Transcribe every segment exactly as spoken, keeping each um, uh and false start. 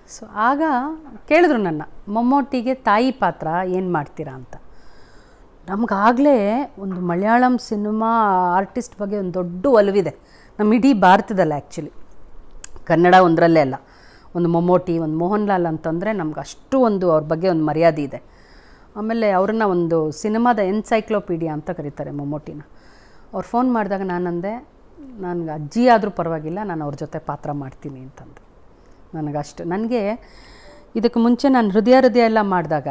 So ಆಗ ಕೇಳಿದ್ರು ನನ್ನ, ಮಮ್ಮೂಟಿಗೆ ತಾಯಿ ಪಾತ್ರ ಏನು ಮಾಡ್ತೀರಾ ಅಂತ. ನಮಗಾಗಲೇ ಒಂದು ಮಲಯಾಳಂ ಸಿನಿಮಾ ಆರ್ಟಿಸ್ಟ್ ಬಗ್ಗೆ ಒಂದು ದೊಡ್ಡ ಒಲವಿದೆ ನಮ್ಮ ಇಡೀ ಭಾರತದಲ್ಲಿ. ಆ್ಯಕ್ಚುಲಿ ಕನ್ನಡ ಒಂದರಲ್ಲೇ ಅಲ್ಲ, ಒಂದು ಮಮ್ಮೂಟಿ, ಒಂದು ಮೋಹನ್ಲಾಲ್ ಅಂತಂದರೆ ನಮ್ಗೆ ಅಷ್ಟು ಒಂದು ಅವ್ರ ಬಗ್ಗೆ ಒಂದು ಮರ್ಯಾದೆ ಇದೆ. ಆಮೇಲೆ ಅವ್ರನ್ನ ಒಂದು ಸಿನಿಮಾದ ಎನ್ಸೈಕ್ಲೋಪೀಡಿಯಾ ಅಂತ ಕರೀತಾರೆ ಮಮ್ಮೂಟಿನ. ಅವ್ರು ಫೋನ್ ಮಾಡಿದಾಗ ನಾನಂದೆ, ನನಗೆ ಅಜ್ಜಿ ಆದರೂ ಪರವಾಗಿಲ್ಲ, ನಾನು ಅವ್ರ ಜೊತೆ ಪಾತ್ರ ಮಾಡ್ತೀನಿ ಅಂತಂದು. ನನಗಷ್ಟು ನನಗೆ ಇದಕ್ಕೆ ಮುಂಚೆ ನಾನು ಹೃದಯ ಹೃದಯ ಎಲ್ಲ ಮಾಡಿದಾಗ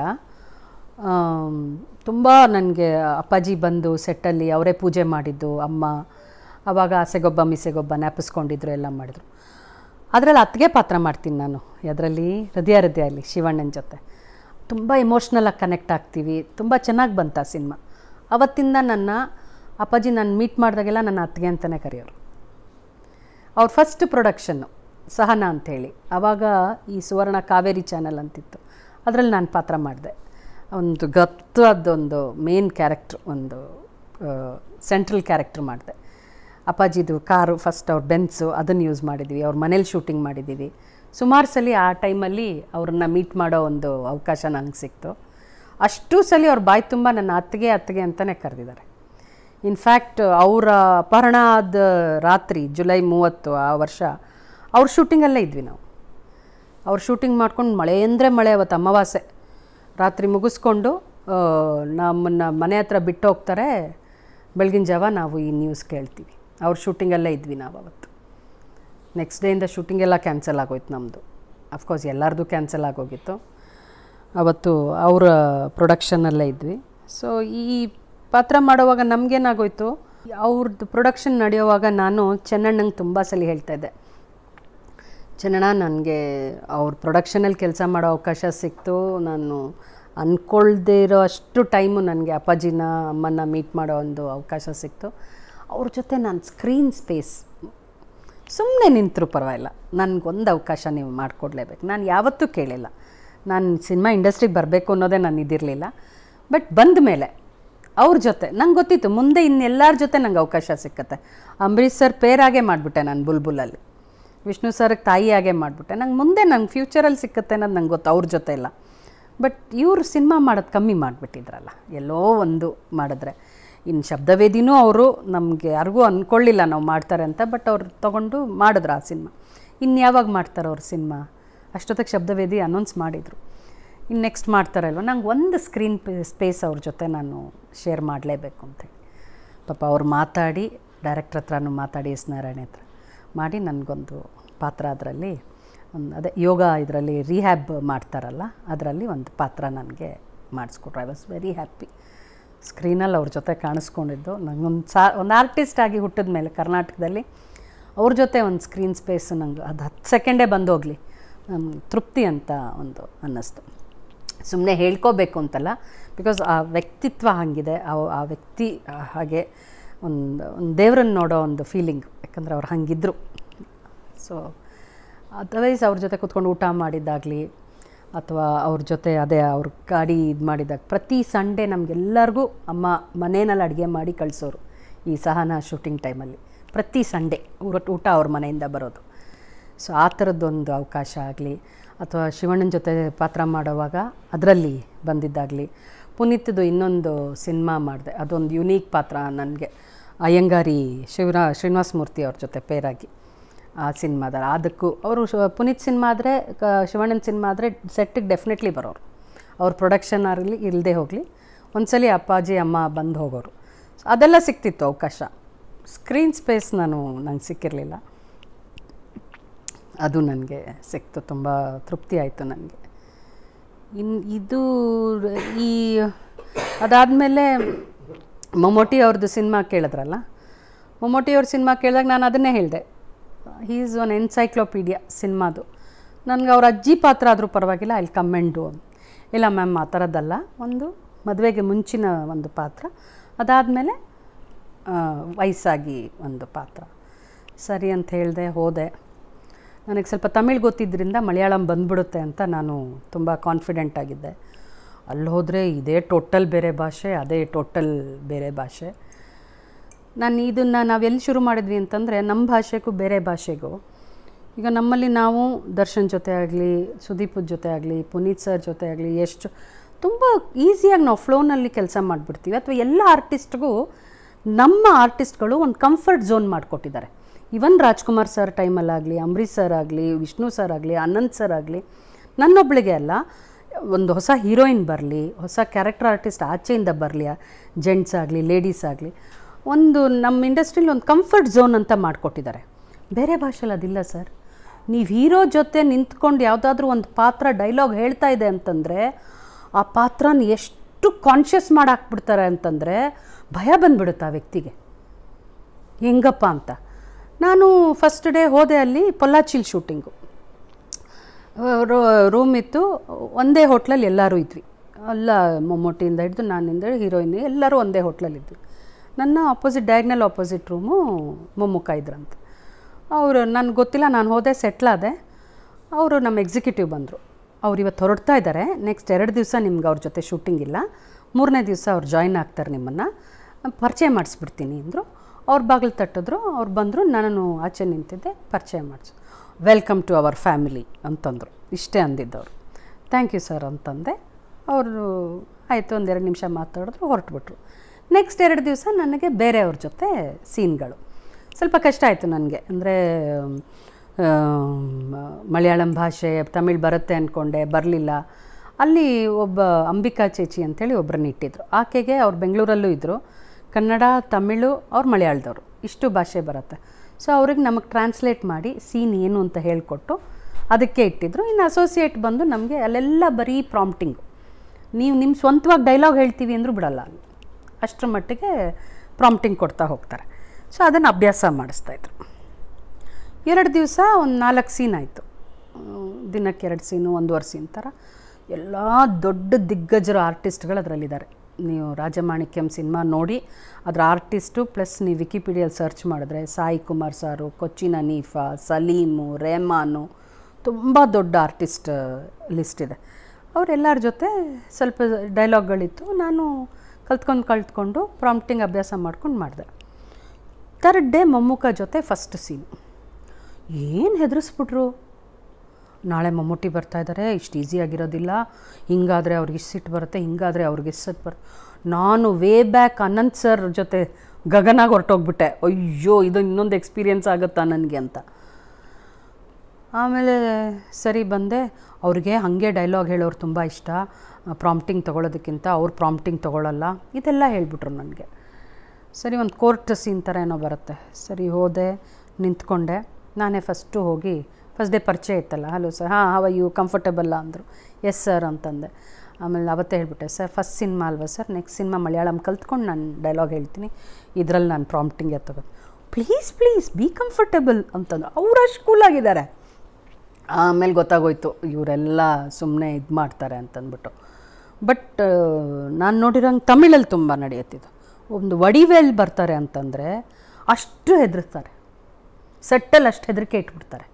ತುಂಬ ನನಗೆ ಅಪ್ಪಾಜಿ ಬಂದು ಸೆಟ್ಟಲ್ಲಿ ಅವರೇ ಪೂಜೆ ಮಾಡಿದ್ದು, ಅಮ್ಮ ಆವಾಗ ಆಸೆಗೊಬ್ಬ ಮಿಸೆಗೊಬ್ಬ ಜ್ಞಾಪಿಸ್ಕೊಂಡಿದ್ರು, ಎಲ್ಲ ಮಾಡಿದ್ರು. ಅದರಲ್ಲಿ ಅತ್ತಿಗೆ ಪಾತ್ರ ಮಾಡ್ತೀನಿ ನಾನು ಅದರಲ್ಲಿ, ಹೃದಯ ಹೃದಯಲ್ಲಿ ಶಿವಣ್ಣನ ಜೊತೆ. ತುಂಬ ಎಮೋಷ್ನಲಾಗಿ ಕನೆಕ್ಟ್ ಆಗ್ತೀವಿ. ತುಂಬ ಚೆನ್ನಾಗಿ ಬಂತ ಸಿನಿಮಾ. ಅವತ್ತಿಂದ ನನ್ನ ಅಪ್ಪಾಜಿ ನಾನು ಮೀಟ್ ಮಾಡಿದಾಗೆಲ್ಲ ನನ್ನ ಅತ್ತಿಗೆ ಅಂತಲೇ ಕರೆಯೋರು. ಅವ್ರ ಫಸ್ಟ್ ಪ್ರೊಡಕ್ಷನ್ನು ಸಹನಾ ಅಂಥೇಳಿ, ಆವಾಗ ಈ ಸುವರ್ಣ ಕಾವೇರಿ ಚಾನಲ್ ಅಂತಿತ್ತು, ಅದರಲ್ಲಿ ನಾನು ಪಾತ್ರ ಮಾಡಿದೆ. ಒಂದು ಗತ್ತದೊಂದು ಮೇನ್ ಕ್ಯಾರೆಕ್ಟ್ರು, ಒಂದು ಸೆಂಟ್ರಲ್ ಕ್ಯಾರೆಕ್ಟ್ರ್ ಮಾಡಿದೆ. ಅಪ್ಪಾಜಿದು ಕಾರು ಫಸ್ಟ್ ಅವ್ರ ಬೆನ್ಸು, ಅದನ್ನು ಯೂಸ್ ಮಾಡಿದ್ವಿ. ಅವ್ರ ಮನೇಲಿ ಶೂಟಿಂಗ್ ಮಾಡಿದ್ದೀವಿ. ಸುಮಾರು ಸಲ ಆ ಟೈಮಲ್ಲಿ ಅವ್ರನ್ನ ಮೀಟ್ ಮಾಡೋ ಒಂದು ಅವಕಾಶ ನನಗೆ ಸಿಕ್ತು. ಅಷ್ಟೂ ಸಲ ಅವ್ರ ಬಾಯಿ ತುಂಬ ನನ್ನ ಅತ್ತಿಗೆ ಅತ್ತಿಗೆ ಅಂತಲೇ ಕರೆದಿದ್ದಾರೆ. ಇನ್ಫ್ಯಾಕ್ಟ್ ಅವರ ಅಪಹರಣ ಆದ ರಾತ್ರಿ ಜುಲೈ ಮೂವತ್ತು ಆ ವರ್ಷ ಅವ್ರ ಶೂಟಿಂಗಲ್ಲೇ ಇದ್ವಿ ನಾವು. ಅವ್ರು ಶೂಟಿಂಗ್ ಮಾಡ್ಕೊಂಡು ಮಳೆ ಅಂದರೆ ಮಳೆ, ಅವತ್ತು ಅಮಾವಾಸ್ಯೆ ರಾತ್ರಿ ಮುಗಿಸ್ಕೊಂಡು ನಮ್ಮನ್ನು ಮನೆ ಹತ್ರ ಬಿಟ್ಟು ಹೋಗ್ತಾರೆ. ಬೆಳಗಿನ ಜಾವ ನಾವು ಈ ನ್ಯೂಸ್ ಕೇಳ್ತೀವಿ. ಅವ್ರ ಶೂಟಿಂಗಲ್ಲೇ ಇದ್ವಿ ನಾವು ಅವತ್ತು. ನೆಕ್ಸ್ಟ್ ಡೇಯಿಂದ ಶೂಟಿಂಗೆಲ್ಲ ಕ್ಯಾನ್ಸಲ್ ಆಗೋಯ್ತು ನಮ್ಮದು. ಅಫ್ಕೋರ್ಸ್ ಎಲ್ಲರದು ಕ್ಯಾನ್ಸಲ್ ಆಗೋಗಿತ್ತು. ಅವತ್ತು ಅವರ ಪ್ರೊಡಕ್ಷನ್ನಲ್ಲೇ ಇದ್ವಿ. ಸೊ ಈ ಪಾತ್ರ ಮಾಡೋವಾಗ ನಮಗೇನಾಗೋಯ್ತು, ಅವ್ರದ್ದು ಪ್ರೊಡಕ್ಷನ್ ನಡೆಯೋವಾಗ ನಾನು ಚೆನ್ನಣ್ಣಂಗೆ ತುಂಬ ಸಲ ಹೇಳ್ತಾಯಿದ್ದೆ, ಚೆನ್ನಣ್ಣ ನನಗೆ ಅವ್ರ ಪ್ರೊಡಕ್ಷನಲ್ಲಿ ಕೆಲಸ ಮಾಡೋ ಅವಕಾಶ ಸಿಕ್ತು. ನಾನು ಅಂದ್ಕೊಳ್ದೇ ಇರೋ ಅಷ್ಟು ಟೈಮು ನನಗೆ ಅಪ್ಪಾಜಿನ ಅಮ್ಮನ ಮೀಟ್ ಮಾಡೋ ಒಂದು ಅವಕಾಶ ಸಿಕ್ತು. ಅವ್ರ ಜೊತೆ ನಾನು ಸ್ಕ್ರೀನ್ ಸ್ಪೇಸ್ ಸುಮ್ಮನೆ ನಿಂತರೂ ಪರವಾಗಿಲ್ಲ, ನನಗೊಂದು ಅವಕಾಶ ನೀವು ಮಾಡಿಕೊಡ್ಲೇಬೇಕು. ನಾನು ಯಾವತ್ತೂ ಕೇಳಿಲ್ಲ, ನಾನು ಸಿನಿಮಾ ಇಂಡಸ್ಟ್ರಿಗೆ ಬರಬೇಕು ಅನ್ನೋದೇ ನಾನು ಇದಿರಲಿಲ್ಲ. ಬಟ್ ಬಂದ ಮೇಲೆ ಅವ್ರ ಜೊತೆ ನಂಗೆ ಗೊತ್ತಿತ್ತು ಮುಂದೆ ಇನ್ನೆಲ್ಲರ ಜೊತೆ ನಂಗೆ ಅವಕಾಶ ಸಿಕ್ಕತ್ತೆ. ಅಂಬರೀಷ್ ಸರ್ ಪೇರಾಗೆ ಮಾಡಿಬಿಟ್ಟೆ ನಾನು ಬುಲ್ಬುಲಲ್ಲಿ, ವಿಷ್ಣು ಸರ್ಗೆ ತಾಯಿಯಾಗೆ ಮಾಡಿಬಿಟ್ಟೆ. ನಂಗೆ ಮುಂದೆ ನಂಗೆ ಫ್ಯೂಚರಲ್ಲಿ ಸಿಕ್ಕತ್ತೆ ಅನ್ನೋದು ನಂಗೆ ಗೊತ್ತು ಅವ್ರ ಜೊತೆ ಇಲ್ಲ. ಬಟ್ ಇವರು ಸಿನಿಮಾ ಮಾಡೋದು ಕಮ್ಮಿ ಮಾಡಿಬಿಟ್ಟಿದ್ರಲ್ಲ, ಎಲ್ಲೋ ಒಂದು ಮಾಡಿದ್ರೆ. ಇನ್ನು ಶಬ್ದವೇದಿನೂ ಅವರು ನಮಗೆ ಯಾರಿಗೂ ಅಂದ್ಕೊಳ್ಳಿಲ್ಲ ನಾವು ಮಾಡ್ತಾರೆ ಅಂತ. ಬಟ್ ಅವ್ರು ತೊಗೊಂಡು ಮಾಡಿದ್ರು ಆ ಸಿನಿಮಾ. ಇನ್ನು ಯಾವಾಗ ಮಾಡ್ತಾರೆ ಅವ್ರ ಸಿನಿಮಾ? ಅಷ್ಟೊತ್ತಿಗೆ ಶಬ್ದವೇದಿ ಅನೌನ್ಸ್ ಮಾಡಿದರು. ಇನ್ನು ನೆಕ್ಸ್ಟ್ ಮಾಡ್ತಾರಲ್ವ, ನಂಗೆ ಒಂದು ಸ್ಕ್ರೀನ್ ಸ್ಪೇಸ್ ಅವ್ರ ಜೊತೆ ನಾನು ಶೇರ್ ಮಾಡಲೇಬೇಕು ಅಂತೇಳಿ ಪಾಪ ಅವ್ರು ಮಾತಾಡಿ, ಡೈರೆಕ್ಟ್ರ್ ಹತ್ರನೂ ಮಾತಾಡಿ, ಎಸ್ ನಾರಾಯಣ ಹತ್ರ ಮಾಡಿ ನನಗೊಂದು ಪಾತ್ರ ಅದರಲ್ಲಿ ಒಂದು ಅದೇ ಯೋಗ ಇದರಲ್ಲಿ ರಿಹ್ಯಾಬ್ ಮಾಡ್ತಾರಲ್ಲ, ಅದರಲ್ಲಿ ಒಂದು ಪಾತ್ರ ನನಗೆ ಮಾಡಿಸ್ಕೊಟ್ರು. I was very happy. ಸ್ಕ್ರೀನಲ್ಲಿ ಅವ್ರ ಜೊತೆ ಕಾಣಿಸ್ಕೊಂಡಿದ್ದು ನನಗೊಂದು ಸಾ ಒಂದು ಆರ್ಟಿಸ್ಟ್ ಆಗಿ ಹುಟ್ಟಿದ ಮೇಲೆ ಕರ್ನಾಟಕದಲ್ಲಿ ಅವ್ರ ಜೊತೆ ಒಂದು ಸ್ಕ್ರೀನ್ ಸ್ಪೇಸ್ ನಂಗೆ ಅದು ಹತ್ತು ಸೆಕೆಂಡೇ ಬಂದು ಹೋಗಲಿ, ನಮ್ಗೆ ತೃಪ್ತಿ ಅಂತ ಒಂದು ಅನ್ನಿಸ್ತು. ಸುಮ್ಮನೆ ಹೇಳ್ಕೋಬೇಕು ಅಂತಲ್ಲ, ಬಿಕಾಸ್ ಆ ವ್ಯಕ್ತಿತ್ವ ಹಾಗಿದೆ, ಆ ವ್ಯಕ್ತಿ ಹಾಗೆ ಒಂದು ಒಂದು ದೇವ್ರನ್ನ ನೋಡೋ ಒಂದು ಫೀಲಿಂಗ್, ಯಾಕಂದರೆ ಅವ್ರು ಹಾಗಿದ್ದರು. ಸೊ ಅದರ್ವೈಸ್ ಅವ್ರ ಜೊತೆ ಕೂತ್ಕೊಂಡು ಊಟ ಮಾಡಿದ್ದಾಗಲಿ ಅಥವಾ ಅವ್ರ ಜೊತೆ ಅದೇ ಅವ್ರ ಗಾಡಿ ಇದು ಮಾಡಿದಾಗ ಪ್ರತಿ ಸಂಡೇ ನಮಗೆಲ್ಲರಿಗೂ ಅಮ್ಮ ಮನೆಯಲ್ಲಿ ಅಡುಗೆ ಮಾಡಿ ಕಳಿಸೋರು. ಈ ಸಹನಾ ಶೂಟಿಂಗ್ ಟೈಮಲ್ಲಿ ಪ್ರತಿ ಸಂಡೇ ಊಟ ಊಟ ಅವ್ರ ಮನೆಯಿಂದ ಬರೋದು. ಸೊ ಆ ಥರದ್ದೊಂದು ಅವಕಾಶ ಆಗಲಿ, ಅಥವಾ ಶಿವಣ್ಣನ ಜೊತೆ ಪಾತ್ರ ಮಾಡೋವಾಗ ಅದರಲ್ಲಿ ಬಂದಿದ್ದಾಗಲಿ. ಪುನೀತ್ದು ಇನ್ನೊಂದು ಸಿನಿಮಾ ಮಾಡಿದೆ, ಅದೊಂದು ಯುನೀಕ್ ಪಾತ್ರ ನನಗೆ. ಅಯ್ಯಂಗಾರಿ ಶಿವರಾ ಶ್ರೀನಿವಾಸ ಮೂರ್ತಿ ಅವ್ರ ಜೊತೆ ಪೇರಾಗಿ ಆ ಸಿನಿಮಾದಲ್ಲಿ. ಅದಕ್ಕೂ ಅವರು ಪುನೀತ್ ಸಿನಿಮಾ ಆದರೆ, ಶಿವಣ್ಣನ ಸಿನಿಮಾ ಆದರೆ ಸೆಟ್ಟಿಗೆ ಡೆಫಿನೆಟ್ಲಿ ಬರೋರು. ಅವ್ರ ಪ್ರೊಡಕ್ಷನ್ ಆಗಲಿ ಇಲ್ಲದೆ ಹೋಗಲಿ, ಒಂದ್ಸಲಿ ಅಪ್ಪಾಜಿ ಅಮ್ಮ ಬಂದು ಹೋಗೋರು. ಅದೆಲ್ಲ ಸಿಕ್ತಿತ್ತು ಅವಕಾಶ. ಸ್ಕ್ರೀನ್ ಸ್ಪೇಸ್ ನಾನು ನಂಗೆ ಸಿಕ್ಕಿರಲಿಲ್ಲ, ಅದು ನನಗೆ ಸಿಕ್ತು. ತುಂಬ ತೃಪ್ತಿ ಆಯಿತು ನನಗೆ. ಇನ್ನು ಇದು ಈ ಅದಾದಮೇಲೆ ಮಮ್ಮೂಟಿ ಅವ್ರದ್ದು ಸಿನಿಮಾ ಕೇಳಿದ್ರಲ್ಲ, ಮಮ್ಮೂಟಿ ಅವ್ರ ಸಿನಿಮಾ ಕೇಳಿದಾಗ ನಾನು ಅದನ್ನೇ ಹೇಳಿದೆ, ಹೀ ಈಸ್ ಒನ್ ಎನ್ಸೈಕ್ಲೋಪೀಡಿಯಾ ಸಿನಿಮಾದು. ನನಗೆ ಅವ್ರ ಅಜ್ಜಿ ಪಾತ್ರ ಆದರೂ ಪರವಾಗಿಲ್ಲ, I will come and do. ಇಲ್ಲ ಮ್ಯಾಮ್ ಆ ಥರದ್ದಲ್ಲ, ಒಂದು ಮದುವೆಗೆ ಮುಂಚಿನ ಒಂದು ಪಾತ್ರ, ಅದಾದಮೇಲೆ ವಯಸ್ಸಾಗಿ ಒಂದು ಪಾತ್ರ. ಸರಿ ಅಂತ ಹೇಳಿದೆ, ಹೋದೆ. ನನಗೆ ಸ್ವಲ್ಪ ತಮಿಳು ಗೊತ್ತಿದ್ದರಿಂದ ಮಲಯಾಳಂ ಬಂದ್ಬಿಡುತ್ತೆ ಅಂತ ನಾನು ತುಂಬ ಕಾನ್ಫಿಡೆಂಟ್ ಆಗಿದ್ದೆ. ಅಲ್ಲಿ ಹೋದರೆ ಇದೇ ಟೋಟಲ್ ಬೇರೆ ಭಾಷೆ, ಅದೇ ಟೋಟಲ್ ಬೇರೆ ಭಾಷೆ. ನಾನು ಇದನ್ನು ನಾವೆಲ್ಲಿ ಶುರು ಮಾಡಿದ್ವಿ ಅಂತಂದರೆ, ನಮ್ಮ ಭಾಷೆಗೂ ಬೇರೆ ಭಾಷೆಗೂ ಈಗ ನಮ್ಮಲ್ಲಿ ನಾವು ದರ್ಶನ್ ಜೊತೆ ಆಗಲಿ, ಸುದೀಪ್ ಜೊತೆ ಆಗಲಿ, ಪುನೀತ್ ಸರ್ ಜೊತೆ ಆಗಲಿ ಎಷ್ಟು ತುಂಬ ಈಸಿಯಾಗಿ ನಾವು ಫ್ಲೋನಲ್ಲಿ ಕೆಲಸ ಮಾಡಿಬಿಡ್ತೀವಿ. ಅಥವಾ ಎಲ್ಲ ಆರ್ಟಿಸ್ಟ್ಗೂ ನಮ್ಮ ಆರ್ಟಿಸ್ಟ್ಗಳು ಒಂದು ಕಂಫರ್ಟ್ ಝೋನ್ ಮಾಡಿಕೊಟ್ಟಿದ್ದಾರೆ. ಇವನ್ ರಾಜ್ಕುಮಾರ್ ಸರ್ ಟೈಮಲ್ಲಾಗಲಿ, ಅಂಬರೀಷ್ ಸರ್ ಆಗಲಿ, ವಿಷ್ಣು ಸರ್ ಆಗಲಿ, ಅನಂತ್ ಸರ್ ಆಗಲಿ, ನನ್ನೊಬ್ಬಳಿಗೆ ಅಲ್ಲ, ಒಂದು ಹೊಸ ಹೀರೋಯಿನ್ ಬರಲಿ, ಹೊಸ ಕ್ಯಾರೆಕ್ಟರ್ ಆರ್ಟಿಸ್ಟ್ ಆಚೆಯಿಂದ ಬರಲಿ, ಜೆಂಟ್ಸ್ ಆಗಲಿ ಲೇಡೀಸ್ ಆಗಲಿ, ಒಂದು ನಮ್ಮ ಇಂಡಸ್ಟ್ರೀಲಿ ಒಂದು ಕಂಫರ್ಟ್ ಝೋನ್ ಅಂತ ಮಾಡಿಕೊಟ್ಟಿದ್ದಾರೆ. ಬೇರೆ ಭಾಷೆಲಿ ಅದಿಲ್ಲ ಸರ್. ನೀವು ಹೀರೋ ಜೊತೆ ನಿಂತ್ಕೊಂಡು ಯಾವುದಾದ್ರೂ ಒಂದು ಪಾತ್ರ ಡೈಲಾಗ್ ಹೇಳ್ತಾ ಇದೆ ಅಂತಂದರೆ ಆ ಪಾತ್ರನ ಎಷ್ಟು ಕಾನ್ಷಿಯಸ್ ಮಾಡಾಕ್ಬಿಡ್ತಾರೆ ಅಂತಂದರೆ ಭಯ ಬಂದುಬಿಡುತ್ತೆ ಆ ವ್ಯಕ್ತಿಗೆ, ಹೆಂಗಪ್ಪ ಅಂತ. ನಾನು ಫಸ್ಟ್ ಡೇ ಹೋದೆ, ಅಲ್ಲಿ ಪೊಲ್ಲಾಚಿಲ್ ಶೂಟಿಂಗು, ರೂಮ್ ಇತ್ತು, ಒಂದೇ ಹೋಟ್ಲಲ್ಲಿ ಎಲ್ಲರೂ ಇದ್ವಿ. ಎಲ್ಲ ಮೊಮ್ಮೊಟ್ಟಿಯಿಂದ ಹಿಡಿದು ನಾನಿಂದ ಹೀರೋಯಿನ್ ಎಲ್ಲರೂ ಒಂದೇ ಹೋಟ್ಲಲ್ಲಿದ್ವಿ. ನನ್ನ ಆಪೋಸಿಟ್ ಡಯಾಗ್ನಲ್ ಆಪೋಸಿಟ್ ರೂಮು ಮೊಮ್ಮುಖ ಇದ್ರಂತೆ. ಅವರು ನನಗೆ ಗೊತ್ತಿಲ್ಲ, ನಾನು ಹೋದೆ, ಸೆಟ್ಲಾದೆ. ಅವರು ನಮ್ಮ ಎಕ್ಸಿಕ್ಯೂಟಿವ್ ಬಂದರು. ಅವ್ರು ಇವತ್ತು ಹೊರಡ್ತಾ ಇದ್ದಾರೆ, ನೆಕ್ಸ್ಟ್ ಎರಡು ದಿವಸ ನಿಮ್ಗೆ ಅವ್ರ ಜೊತೆ ಶೂಟಿಂಗ್ ಇಲ್ಲ, ಮೂರನೇ ದಿವಸ ಅವ್ರು ಜಾಯ್ನ್ ಆಗ್ತಾರೆ, ನಿಮ್ಮನ್ನು ಪರಿಚಯ ಮಾಡಿಸ್ಬಿಡ್ತೀನಿ ಅಂದರು. ಅವ್ರ ಬಾಗಿಲು ತಟ್ಟಿದ್ರು, ಅವ್ರು ಬಂದರು, ನಾನು ಆಚೆ ನಿಂತಿದ್ದೆ, ಪರಿಚಯ ಮಾಡಿಸು. ವೆಲ್ಕಮ್ ಟು ಅವರ್ ಫ್ಯಾಮಿಲಿ ಅಂತಂದರು. ಇಷ್ಟೇ ಅಂದಿದ್ದವರು. ಥ್ಯಾಂಕ್ ಯು ಸರ್ ಅಂತಂದೆ. ಅವರು ಆಯಿತು, ಒಂದೆರಡು ನಿಮಿಷ ಮಾತಾಡಿದ್ರು, ಹೊರಟುಬಿಟ್ರು. ನೆಕ್ಸ್ಟ್ ಎರಡು ದಿವಸ ನನಗೆ ಬೇರೆಯವ್ರ ಜೊತೆ ಸೀನ್ಗಳು. ಸ್ವಲ್ಪ ಕಷ್ಟ ಆಯಿತು ನನಗೆ, ಅಂದರೆ ಮಲಯಾಳಂ ಭಾಷೆ, ತಮಿಳ್ ಬರುತ್ತೆ ಅಂದ್ಕೊಂಡೆ, ಬರಲಿಲ್ಲ. ಅಲ್ಲಿ ಒಬ್ಬ ಅಂಬಿಕಾ ಚೇಚಿ ಅಂಥೇಳಿ ಒಬ್ಬರನ್ನ ಇಟ್ಟಿದ್ರು. ಆಕೆಗೆ ಅವ್ರು ಬೆಂಗಳೂರಲ್ಲೂ ಇದ್ದರು, ಕನ್ನಡ, ತಮಿಳು, ಅವ್ರು ಮಲಯಾಳದವರು, ಇಷ್ಟು ಭಾಷೆ ಬರುತ್ತೆ. ಸೊ ಅವ್ರಿಗೆ ನಮಗೆ ಟ್ರಾನ್ಸ್ಲೇಟ್ ಮಾಡಿ ಸೀನ್ ಏನು ಅಂತ ಹೇಳಿಕೊಟ್ಟು ಅದಕ್ಕೆ ಇಟ್ಟಿದ್ರು. ಇನ್ನು ಅಸೋಸಿಯೇಟ್ ಬಂದು ನಮಗೆ ಅಲ್ಲೆಲ್ಲ ಬರೀ ಪ್ರಾಂಪ್ಟಿಂಗು, ನೀವು ನಿಮ್ಮ ಸ್ವಂತವಾಗಿ ಡೈಲಾಗ್ ಹೇಳ್ತೀವಿ ಅಂದರೂ ಬಿಡಲ್ಲ, ಅಷ್ಟರ ಮಟ್ಟಿಗೆ ಪ್ರಾಂಪ್ಟಿಂಗ್ ಕೊಡ್ತಾ ಹೋಗ್ತಾರೆ. ಸೊ ಅದನ್ನು ಅಭ್ಯಾಸ ಮಾಡಿಸ್ತಾಯಿದ್ರು. ಎರಡು ದಿವಸ ಒಂದು ನಾಲ್ಕು ಸೀನ್ ಆಯಿತು, ದಿನಕ್ಕೆ ಎರಡು ಸೀನು, ಒಂದೂವರೆ ಸೀನ್ ಥರ. ಎಲ್ಲ ದೊಡ್ಡ ದಿಗ್ಗಜರು ಆರ್ಟಿಸ್ಟ್ಗಳು ಅದರಲ್ಲಿದ್ದಾರೆ. ನೀವು ರಾಜಮಾಣಿಕ್ಯಂ ಸಿನಿಮಾ ನೋಡಿ, ಅದರ ಆರ್ಟಿಸ್ಟು ಪ್ಲಸ್ ನೀವು ವಿಕಿಪೀಡಿಯಲ್ಲಿ ಸರ್ಚ್ ಮಾಡಿದ್ರೆ ಸಾಯಿ ಕುಮಾರ್ ಸಾರು, ಕೊಚ್ಚಿನ್ ಹನೀಫಾ, ಸಲೀಮು, ರೆಹಮಾನು, ತುಂಬ ದೊಡ್ಡ ಆರ್ಟಿಸ್ಟ್ ಲಿಸ್ಟ್ ಇದೆ. ಅವರೆಲ್ಲರ ಜೊತೆ ಸ್ವಲ್ಪ ಡೈಲಾಗ್ಗಳಿತ್ತು. ನಾನು ಕಲ್ತ್ಕೊಂಡು ಕಲ್ತ್ಕೊಂಡು ಪ್ರಾಂಪ್ಟಿಂಗ್ ಅಭ್ಯಾಸ ಮಾಡ್ಕೊಂಡು ಮಾಡಿದೆ. ಥರ್ಡ್ ಡೇ ಮೊಮ್ಮುಖ ಜೊತೆ ಫಸ್ಟ್ ಸೀನು. ಏನು ಹೆದರಿಸ್ಬಿಟ್ರು, ನಾಳೆ ಮಮ್ಮೂಟಿ ಬರ್ತಾಯಿದ್ದಾರೆ, ಇಷ್ಟು ಈಸಿಯಾಗಿರೋದಿಲ್ಲ, ಹಿಂಗಾದರೆ ಅವ್ರಿಗೆ ಇಷ್ಟು ಸಿಟ್ಟು ಬರುತ್ತೆ, ಹಿಂಗಾದರೆ ಅವ್ರಿಗೆ ಇಷ್ಟು ಸಿಟ್ಟು ಬರುತ್ತೆ. ನಾನು ವೇ ಬ್ಯಾಕ್ ಅನಂತ್ ಸರ್ ಜೊತೆ ಗಗನಾಗಿ ಹೊರಟೋಗ್ಬಿಟ್ಟೆ. ಅಯ್ಯೋ, ಇದು ಇನ್ನೊಂದು ಎಕ್ಸ್ಪೀರಿಯೆನ್ಸ್ ಆಗುತ್ತಾ ನನಗೆ ಅಂತ. ಆಮೇಲೆ ಸರಿ ಬಂದೆ. ಅವ್ರಿಗೆ ಹಾಗೆ ಡೈಲಾಗ್ ಹೇಳೋರು ತುಂಬ ಇಷ್ಟ, ಪ್ರಾಂಪ್ಟಿಂಗ್ ತೊಗೊಳೋದಕ್ಕಿಂತ ಅವ್ರು ಪ್ರಾಂಪ್ಟಿಂಗ್ ತೊಗೊಳ್ಳಲ್ಲ, ಇದೆಲ್ಲ ಹೇಳಿಬಿಟ್ರು ನನಗೆ. ಸರಿ, ಒಂದು ಕೋರ್ಟ್ ಸೀನ್ ಥರ ಏನೋ ಬರುತ್ತೆ. ಸರಿ ಹೋದೆ, ನಿಂತ್ಕೊಂಡೆ. ನಾನೇ ಫಸ್ಟು ಹೋಗಿ, ಫಸ್ಟ್ ಡೇ ಪರಿಚಯ ಇತ್ತಲ್ಲ, ಹಲೋ ಸರ್, ಹಾಂ ಹವ ಯು ಕಂಫರ್ಟಬಲ್ಲ ಅಂದರು. ಎಸ್ ಸರ್ ಅಂತಂದೆ. ಆಮೇಲೆ ಅವತ್ತೇ ಹೇಳಿಬಿಟ್ಟೆ, ಸರ್ ಫಸ್ಟ್ ಸಿನಿಮಾ ಅಲ್ವಾ ಸರ್, ನೆಕ್ಸ್ಟ್ ಸಿನಿಮಾ ಮಲಯಾಳಂ ಕಲ್ತ್ಕೊಂಡು ನಾನು ಡೈಲಾಗ್ ಹೇಳ್ತೀನಿ, ಇದರಲ್ಲಿ ನಾನು ಪ್ರಾಂಪ್ಟಿಂಗೇ ತಗೋದು, ಪ್ಲೀಸ್ ಪ್ಲೀಸ್ ಬಿ ಕಂಫರ್ಟಬಲ್ ಅಂತಂದ್ರು. ಅವ್ರು ಅಷ್ಟು ಕೂಲಾಗಿದ್ದಾರೆ. ಆಮೇಲೆ ಗೊತ್ತಾಗೋಯ್ತು ಇವರೆಲ್ಲ ಸುಮ್ಮನೆ ಇದು ಮಾಡ್ತಾರೆ ಅಂತಂದ್ಬಿಟ್ಟು. ಬಟ್ ನಾನು ನೋಡಿರೋಂಗೆ ತಮಿಳಲ್ಲಿ ತುಂಬ ನಡೆಯುತ್ತಿದ್ದು. ಒಂದು ವಡಿವೇಲ್ ಬರ್ತಾರೆ ಅಂತಂದರೆ ಅಷ್ಟು ಹೆದರ್ತಾರೆ, ಸೆಟ್ಟಲ್ಲಿ ಅಷ್ಟು ಹೆದರಿಕೆ ಇಟ್ಬಿಡ್ತಾರೆ.